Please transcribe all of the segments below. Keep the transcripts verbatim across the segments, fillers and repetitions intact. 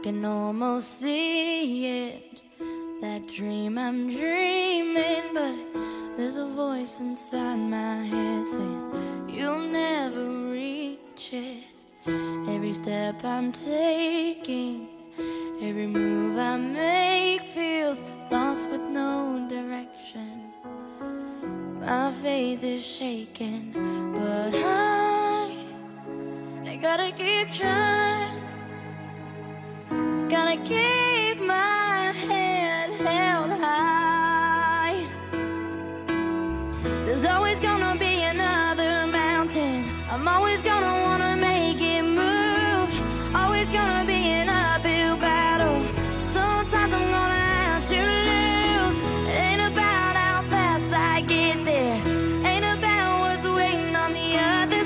can almost see it, that dream I'm dreaming, but there's a voice inside my head saying you'll never reach it. Every step I'm taking, every move I make feels lost with no direction. My faith is shaking, but I, I gotta keep trying. Gotta keep my head held high. There's always gonna be another mountain. I'm always gonna wanna make it move. Always gonna be an uphill battle. Sometimes I'm gonna have to lose. It ain't about how fast I get there, ain't about what's waiting on the other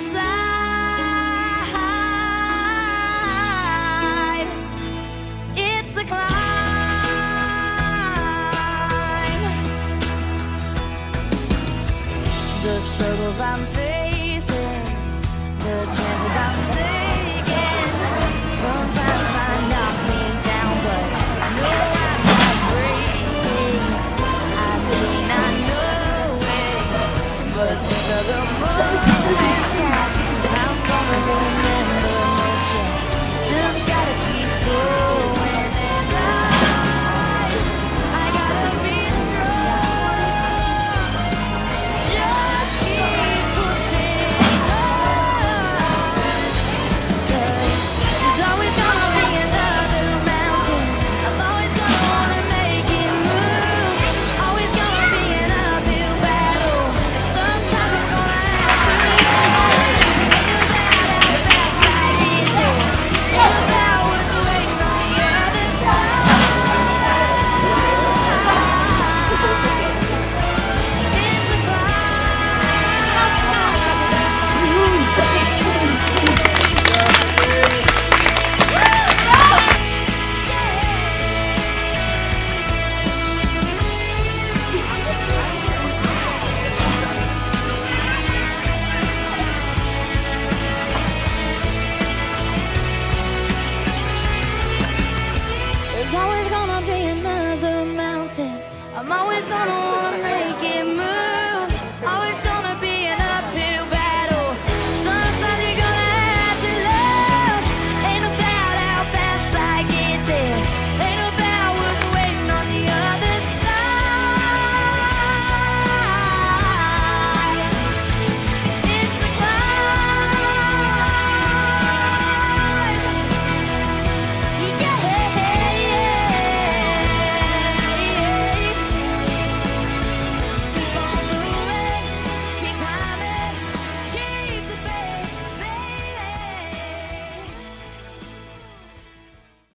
side. It's the climb. The struggles I'm facing, the chances I'm taking, sometimes might knock me down, but I know I'm not breaking. I may not know it, but these are the